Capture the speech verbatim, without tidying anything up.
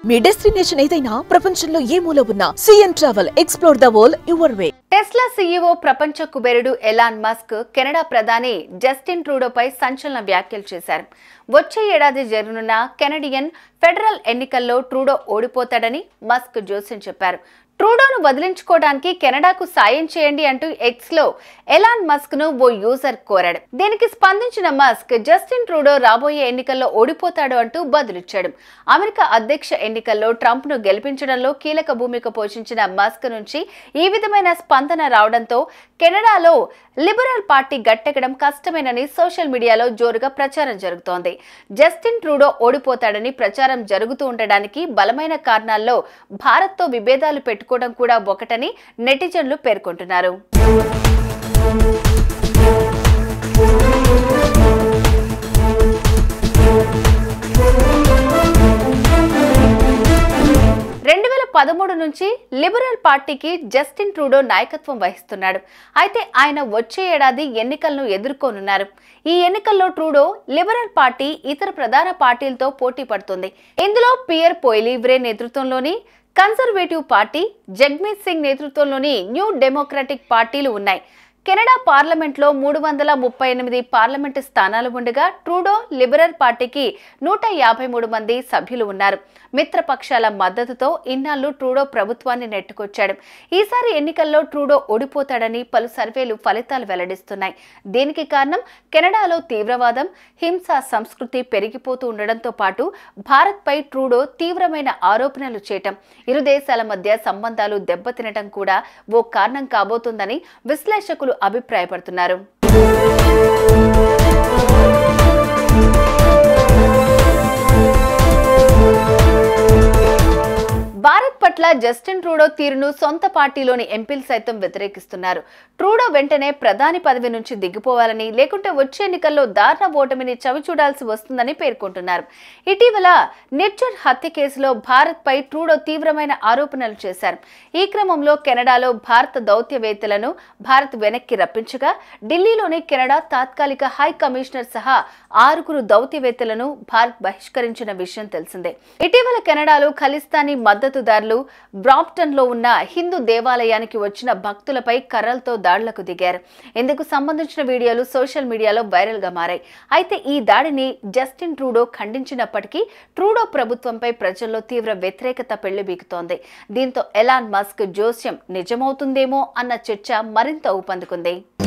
మీ destination ఏదైనా ప్రపంచంలో ఏ మూల ఉన్నా CN travel explore the world your way. Tesla CEO ప్రపంచ కుబేరుడు ఎలాన్ మస్క్ కెనడా ప్రధాని జస్టిన్ ట్రూడోపై సంచలన వ్యాఖ్యలు చేశారు. వచ్చే ఏడాది జరగనున్న కెనడియన్ ఫెడరల్ ఎన్నికల్లో ట్రూడో ఓడిపోతాడని మస్క్ జోస్యం చెప్పారు. ట్రూడోను వదిలించుకోవడానికి కెనడాకు సాయం చేయండి అంటూ ఎక్స్ లో ఎలాన్ మస్క్ ను ఓ యూజర్ కోరాడు. దీనికి స్పందించిన మస్క్ జస్టిన్ ట్రూడో రాబోయే ఎన్నికల్లో ఓడిపోతాడు అంటూ బదులిచ్చాడు. అమెరికా అధ్యక్ష ఎన్నికల్లో ట్రంప్ ను గెలిపించడంలో కీలక భూమిక పోషించిన మస్క్ నుంచి ఈ విధమైన స్పందన రావడంతో కెనడాలో లిబరల్ పార్టీ గట్టెక్కడం కష్టమేనని సోషల్ మీడియాలో జోరుగా ప్రచారం జరుగుతోంది. జస్టిన్ ట్రూడో ఓడిపోతాడని ప్రచారం జరుగుతూ ఉండడానికి బలమైన కారణాల్లో భారత్ తో విభేదాలు పెట్టుకోవడం కూడా ఒకటని నెటిజన్లు పేర్కొంటున్నారు. రెండు వేల పదమూడు నుంచి లిబరల్ పార్టీకి జస్టిన్ ట్రూడో నాయకత్వం వహిస్తున్నాడు. అయితే ఆయన వచ్చే ఏడాది ఎన్నికలను ఎదుర్కోనున్నారు. ఈ ఎన్నికల్లో ట్రూడో లిబరల్ పార్టీ ఇతర ప్రధాన పార్టీలతో పోటీ పడుతుంది. ఇందులో పియర్ పోయిలీవ్రే నేతృత్వంలోని కన్సర్వేటివ్ పార్టీ, జగ్మీత్ సింగ్ నేతృత్వంలోని న్యూ డెమోక్రటిక్ పార్టీలు ఉన్నాయి. కెనడా పార్లమెంట్ లో మూడు వందల ముప్పై ఎనిమిది పార్లమెంటు స్థానాలు ఉండగా ట్రూడో లిబరల్ పార్టీకి నూట యాభై మూడు మంది సభ్యులు ఉన్నారు. మిత్రపక్షాల మద్దతుతో ఇన్నాళ్లు ట్రూడో ప్రభుత్వాన్ని నెట్టుకొచ్చాడు. ఈసారి ఎన్నికల్లో ట్రూడో ఓడిపోతాడని పలు సర్వేలు ఫలితాలు వెల్లడిస్తున్నాయి. దీనికి కారణం కెనడాలో తీవ్రవాదం, హింసా సంస్కృతి పెరిగిపోతూ ఉండడంతో పాటు భారత్ పై ట్రూడో తీవ్రమైన ఆరోపణలు చేయటం, ఇరు దేశాల మధ్య సంబంధాలు దెబ్బతినటం కూడా ఓ కారణం కాబోతుందని విశ్లేషకులు అభిప్రాయపడుతున్నారు. భారత్ పట్ల జస్టిన్ ట్రూడో తీరును సొంత పార్టీలోని ఎంపీలు సైతం వ్యతిరేకిస్తున్నారు. ట్రూడో వెంటనే ప్రధాని పదవి నుంచి దిగిపోవాలని, లేకుంటే వచ్చే ఎన్నికల్లో దారుణ ఓటమిని చవిచూడాల్సి వస్తుందని పేర్కొంటున్నారు. ఇటీవల నిర్జర్ హత్య కేసులో భారత్ పై ట్రూడో తీవ్రమైన ఆరోపణలు చేశారు. ఈ క్రమంలో కెనడాలో భారత దౌత్యవేత్తలను భారత్ వెనక్కి రప్పించగా, ఢిల్లీలోని కెనడా తాత్కాలిక హై కమిషనర్ సహా ఆరుగురు దౌత్యవేత్తలను భారత్ బహిష్కరించిన విషయం తెలిసిందే. ఇటీవల కెనడాలో ఖలిస్తానీ మద్దతుదారులు బ్రాంప్టన్ లో ఉన్న హిందూ దేవాలయానికి వచ్చిన భక్తులపై కర్రలతో దాడులకు దిగారు. ఇందుకు సంబంధించిన వీడియోలు సోషల్ మీడియాలో వైరల్ గా మారాయి. అయితే ఈ దాడిని జస్టిన్ ట్రూడో ఖండించినప్పటికీ ట్రూడో ప్రభుత్వంపై ప్రజల్లో తీవ్ర వ్యతిరేకత పెళ్లిబీకుతోంది. దీంతో ఎలాన్ మస్క్ జోస్యం నిజమవుతుందేమో అన్న చర్చ మరింత ఊపందుకుంది.